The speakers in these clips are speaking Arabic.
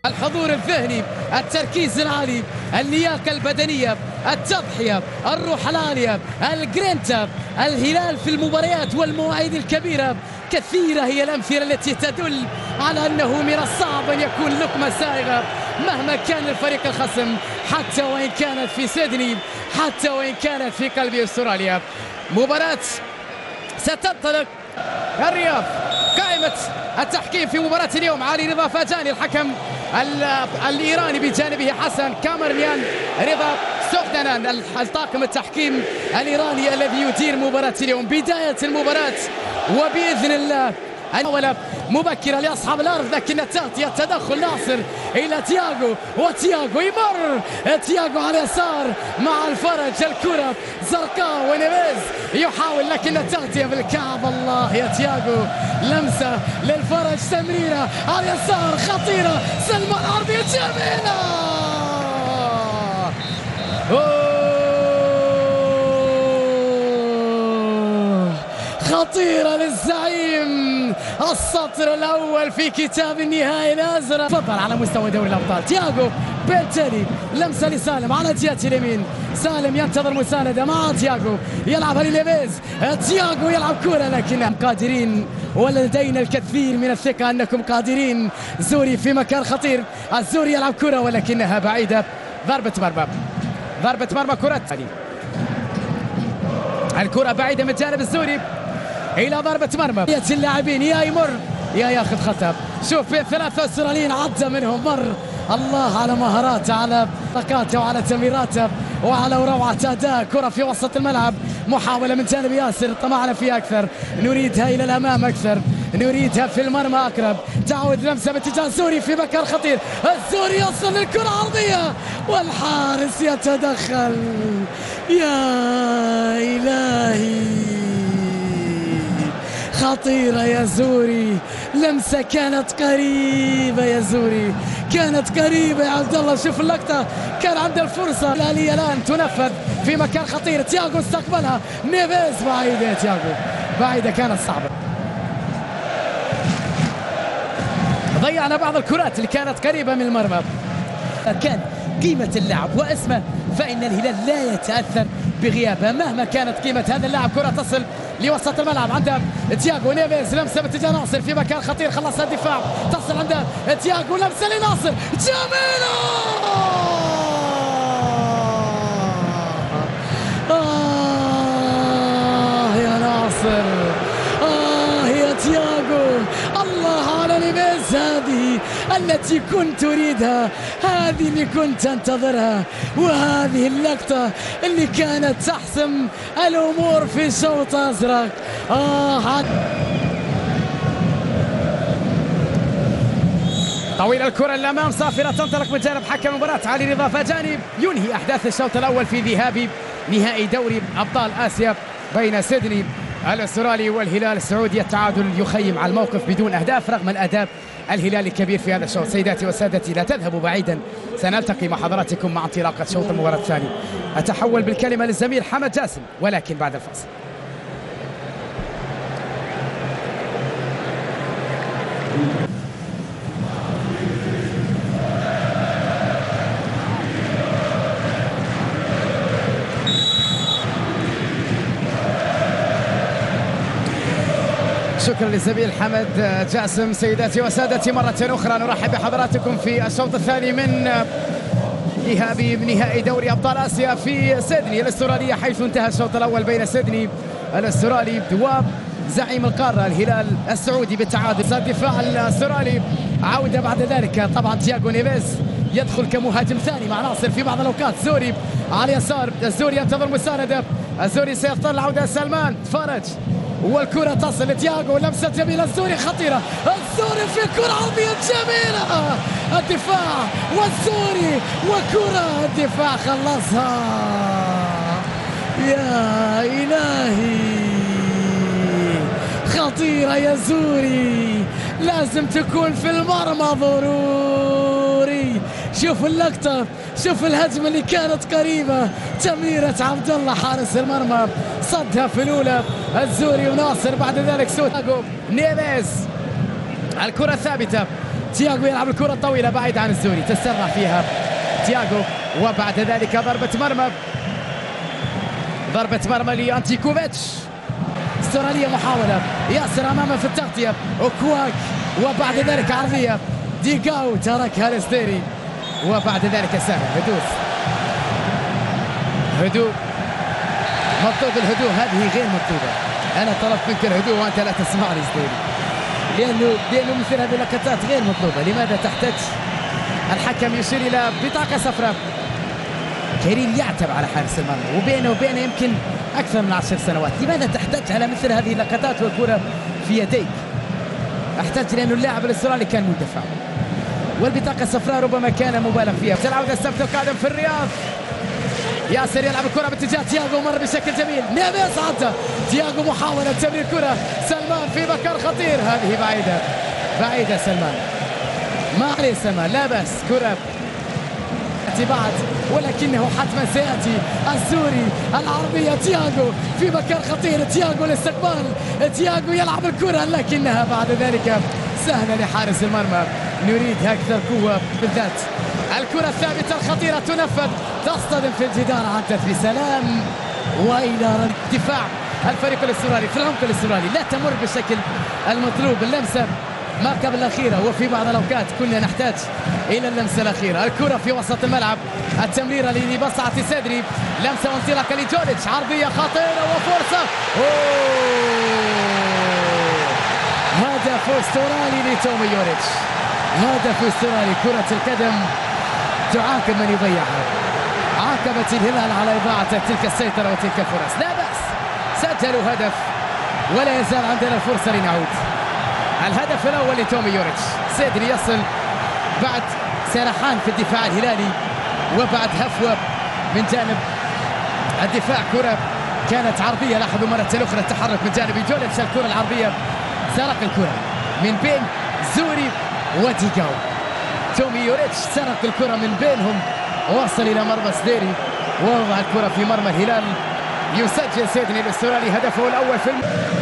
الحضور الذهني، التركيز العالي، اللياقة البدنية، التضحية، الروح العالية، الجرينتا. الهلال في المباريات والمواعيد الكبيرة كثيرة هي الأمثلة التي تدل على أنه من الصعب أن يكون لقمة سائغة مهما كان الفريق الخصم، حتى وإن كانت في سيدني، حتى وإن كانت في قلب أستراليا. مباراة ستنطلق الرياض. قائمة التحكيم في مباراة اليوم: علي رضا فاجاني الحكم الإيراني، بجانبه حسن كامرنيان، رضا سوخدانان الطاقم التحكيم الإيراني الذي يدير مباراة اليوم. بداية المباراة وبإذن الله محاولة مبكرة لأصحاب الأرض، لكن التغطية تدخل ناصر إلى تياغو، وتياغو يمر، تياغو على اليسار مع الفرج، الكرة زرقاء ونيفيز يحاول، لكن التغطية بالكعب. الله يا تياغو، لمسة للفرج، تمريرة على اليسار خطيرة، سلمان عرضية جميلة، خطيرة للزعيم، السطر الأول في كتاب النهائي الأزرق. تفضل على مستوى دوري الأبطال. تياغو بيلتالي، لمسة لسالم على جهة اليمين، سالم ينتظر مساندة مع تياغو، يلعبها لليفيز، تياغو يلعب كرة، لكن قادرين ولدينا الكثير من الثقة أنكم قادرين. زوري في مكان خطير، الزوري يلعب كرة ولكنها بعيدة. ضربة مرمى، ضربة مرمى، كرة الكرة بعيدة من جانب الزوري إلى ضربة مرمى. اللاعبين يا يمر يا ياخذ خطأ. شوف بين ثلاثة أستراليين عدى منهم، مر. الله على مهاراته، على طاقاته، وعلى تمريراته، وعلى روعة أداء. كرة في وسط الملعب، محاولة من جانب ياسر، طمعنا فيها أكثر، نريدها إلى الأمام أكثر، نريدها في المرمى أقرب. تعود لمسة باتجاه الزوري في مكان خطير، الزوري يصل للكرة عرضية والحارس يتدخل. يا إلهي، خطيرة يا زوري، لمسة كانت قريبة يا زوري، كانت قريبة يا عبد الله. شوف اللقطة، كان عنده الفرصة الآلية الآن تنفذ في مكان خطير. تياغو استقبلها، نيفيز بعيدة يا تياغو، بعيدة، كانت صعبة. ضيعنا بعض الكرات اللي كانت قريبة من المرمى. كان قيمة اللاعب واسمه، فإن الهلال لا يتأثر بغيابه مهما كانت قيمة هذا اللاعب. كرة تصل لوسط الملعب عند تياغو، نيفيز، لمسة باتجاه ناصر في مكان خطير، خلص الدفاع، تصل عند تياغو، لمسة لناصر جميلة. يا ناصر، يا تياغو، الله على نيفيز، هذه التي كنت أريدها، هذه اللي كنت أنتظرها، وهذه اللقطة اللي كانت تحسم الأمور في شوط أزرق. طويل الكرة للأمام، صافرة تنطلق من جانب حكم المباراة علي رضا فاجاني، ينهي أحداث الشوط الأول في ذهاب نهائي دوري أبطال آسيا بين سيدني الأسترالي والهلال السعودي. التعادل يخيم على الموقف بدون أهداف رغم الأداء الهلالي الكبير في هذا الشوط. سيداتي وسادتي، لا تذهبوا بعيدا، سنلتقي مع حضراتكم مع انطلاقة شوط المباراة الثاني. أتحول بالكلمة للزميل حمد جاسم، ولكن بعد الفاصل. شكرا للزميل حمد جاسم. سيداتي وسادتي، مرة أخرى نرحب بحضراتكم في الشوط الثاني من ذهاب نهائي دوري أبطال آسيا في سيدني الأسترالية، حيث انتهى الشوط الأول بين سيدني الأسترالي وزعيم القارة الهلال السعودي بالتعادل. الدفاع الأسترالي عودة بعد ذلك، طبعا تياغو نيفيز يدخل كمهاجم ثاني مع ناصر في بعض الأوقات. زوري على اليسار، الزوري ينتظر مساندة، الزوري سيختار العودة سلمان فرج، والكرة تصل لتياغو، لمسة جميلة، الزوري خطيرة، الزوري في كرة عرضية جميلة، الدفاع والزوري وكرة، الدفاع خلصها. يا إلهي، خطيرة يا زوري، لازم تكون في المرمى ضروري. شوف اللقطة، شوف الهجمة اللي كانت قريبة، تمريرة عبد الله حارس المرمى، صدها في الأولى الزوري وناصر، بعد ذلك سوتاغو نيفيز، الكرة ثابتة تياغو يلعب الكرة الطويلة بعيد عن الزوري، تسرع فيها تياغو، وبعد ذلك ضربة مرمى لأنتيكوفيتش. استراليا محاولة، ياسر أمامه في التغطية، وكواك، وبعد ذلك عرضية، ديغاو تركها لستيري، وبعد ذلك سهل هدوء مطلوب الهدوء، هذه غير مطلوبة. أنا طلبت منك الهدوء وأنت لا تسمعني ستيري، لأنه مثل هذه اللقطات غير مطلوبة. لماذا تحتاج الحكم يشير إلى بطاقة صفراء؟ كريم يعتب على حارس المرمى، وبينه يمكن أكثر من 10 سنوات. لماذا تحتاج على مثل هذه اللقطات والكرة في يديك؟ احتاج لأنه اللاعب الأسترالي كان مندفع، والبطاقة الصفراء ربما كان مبالغ فيها. العودة السبت القادم في الرياض. ياسر يلعب الكرة باتجاه تياغو، مر بشكل جميل، نيفيز عدى تياغو، محاولة تمرير كرة، سلمان في مكان خطير، هذه بعيدة سلمان، ما عليه سلمان، لا بأس، كرة بعد، ولكنه حتما سيأتي السوري، العربية، تياغو في مكان خطير، تياغو الاستقبال، تياغو يلعب الكرة لكنها بعد ذلك سهلة لحارس المرمى. نريد أكثر قوة بالذات. الكرة الثابتة الخطيرة تنفذ، تصطدم في الجدار، عدت بسلام وإلى دفاع الفريق الاسترالي في العمق الاسترالي، لا تمر بالشكل المطلوب. اللمسة ما قبل الأخيرة، وفي بعض الأوقات كنا نحتاج إلى اللمسة الأخيرة. الكرة في وسط الملعب، التمريرة لبصعة سيدري، لمسة وانطلاقة لجوريتش، عرضية خطيرة وفرصة، هدف استرالي لتومي يوريتش، هدف استرالي. كرة القدم تعاقب من يضيعها، عاقبت الهلال على إضاعة تلك السيطرة وتلك الفرص. لا بأس، سجلوا هدف ولا يزال عندنا الفرصة لنعود. الهدف الأول لتومي يوريتش، سيدري يصل بعد سرحان في الدفاع الهلالي، وبعد هفوة من جانب الدفاع، كرة كانت عرضية. لاحظوا مرة أخرى التحرك من جانب جوليتش، الكرة العرضية، سرق الكرة من بين زوري وديغاو. تومي يوريتش سرق الكرة من بينهم، وصل إلى مرمى ستيري، ووضع الكرة في مرمى الهلال. يسجل سيدني الاسترالي هدفه الأول في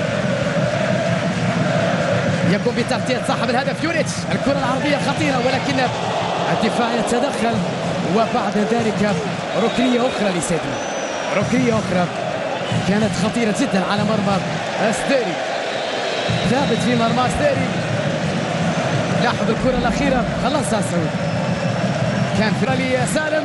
يقوم بتغطية صاحب الهدف يوريتش، الكرة العرضية خطيرة، ولكن الدفاع يتدخل، وبعد ذلك ركنية أخرى لسيدني، ركنية أخرى كانت خطيرة جدا على مرمى ستيري، ثابت في مرمى ستيري. لاحظ الكرة الأخيرة خلصها سعود، كان في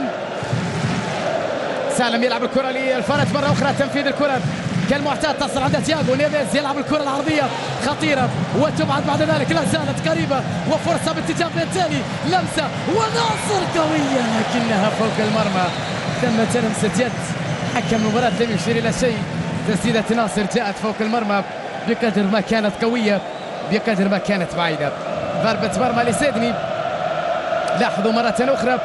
سالم يلعب الكرة للفرج مرة أخرى، تنفيذ الكرة كالمعتاد تصل عند تياغو، نيفيز يلعب الكرة العرضية خطيرة وتبعد بعد ذلك، لا زالت قريبة وفرصة باتجاه بنتالي، لمسة وناصر قوية لكنها فوق المرمى. ثمة لمسة يد، حكم المباراة لم يشير إلى شيء. تسديدة ناصر جاءت فوق المرمى بقدر ما كانت قوية، بقدر ما كانت بعيدة. ضربة مرمى لسيدني. لاحظوا مرة أخرى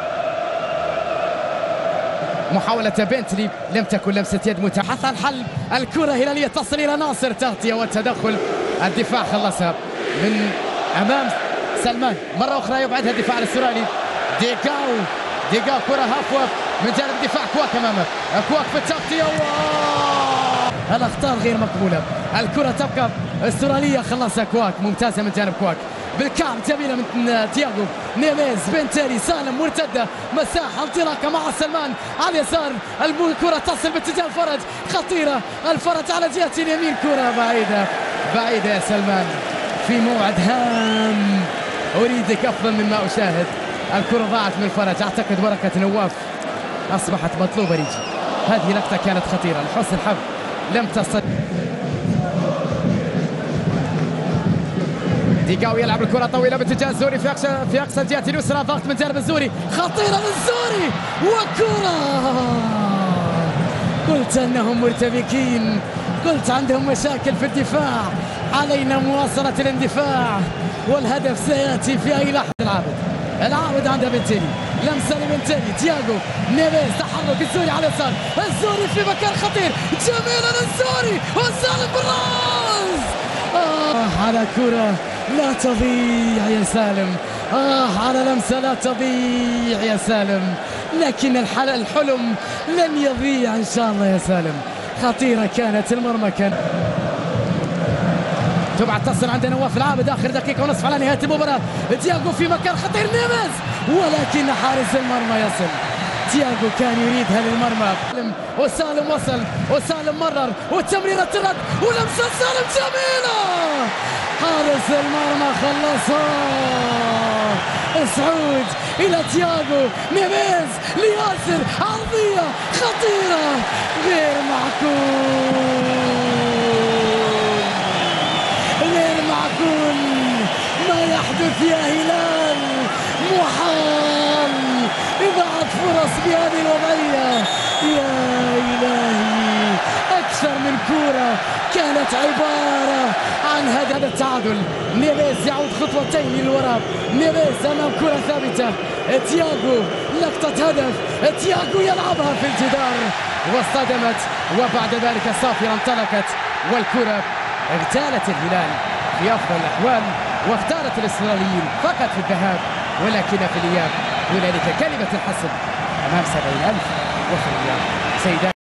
محاولة بنتلي، لم تكن لمسة يد متاحة. حتى الحل، الكرة هلالية تصل إلى ناصر، تغطية والتدخل، الدفاع خلصها من أمام سلمان، مرة أخرى يبعدها الدفاع الاسترالي. ديغاو كرة هفوة من جانب الدفاع، كواك أمامه، كواك في التغطية، الأخطاء غير مقبولة. الكرة تبقى استرالية، خلصها كواك، ممتازة من جانب كواك، بالكعب جميلة من تياغو، نيفيز، بنتالي، سالم، مرتدة، مساحة، انطلاقة مع سلمان على اليسار، الكرة تصل باتجاه الفرج، خطيرة، الفرج على جهة اليمين، كرة بعيدة يا سلمان، في موعد هام، أريدك أفضل مما أشاهد. الكرة ضاعت من الفرج، أعتقد ورقة نواف أصبحت مطلوبة ريجي. هذه لقطة كانت خطيرة، لحسن الحظ لم تصل. ديغاو يلعب الكرة طويلة باتجاه الزوري في أقصى الجهة اليسرى، ضغط من جانب الزوري، خطيرة من الزوري، وكرة، قلت أنهم مرتبكين، قلت عندهم مشاكل في الدفاع، علينا مواصلة الاندفاع، والهدف سيأتي في أي لحظة. العابد عند بنتالي، لمسة لبنتالي، تياغو، نيفيز، تحرك الزوري على اليسار، الزوري في مكان خطير، جميلة للزوري، وسالم بالراس، على كرة لا تضيع يا سالم، على لمسة لا تضيع يا سالم، لكن الحلم لن يضيع إن شاء الله يا سالم. خطيرة كانت، المرمى كان تبعد تصل عند نواف العابد. آخر دقيقة ونصف على نهاية المباراة. تياغو في مكان خطير، نيفيز، ولكن حارس المرمى يصل. تياغو كان يريدها للمرمى، وسالم وصل، وسالم مرر، والتمريرة الرد، ولمسة سالم جميلة، حارس المرمى خلصها. سعود إلى تياغو، نيفيز لياسر، عرضية خطيرة غير معقول، غير معقول ما يحدث يا هلال، محال إضاعة فرص بهذه الوضعية. يا إلهي، أكثر من كورة كانت عبارة عن هذا التعادل. نيفيز يعود خطوتين للوراء، نيفيز أمام كرة ثابتة، تياغو لقطة هدف، تياغو يلعبها في الجدار واصطدمت، وبعد ذلك صافرة انطلقت والكرة اغتالت الهلال في أفضل الأحوال، واختارت الإسرائيليين فقط في الذهاب، ولكن في الإياب هنالك كلمة الحسم أمام 70,000 وفي الإياب سيدات.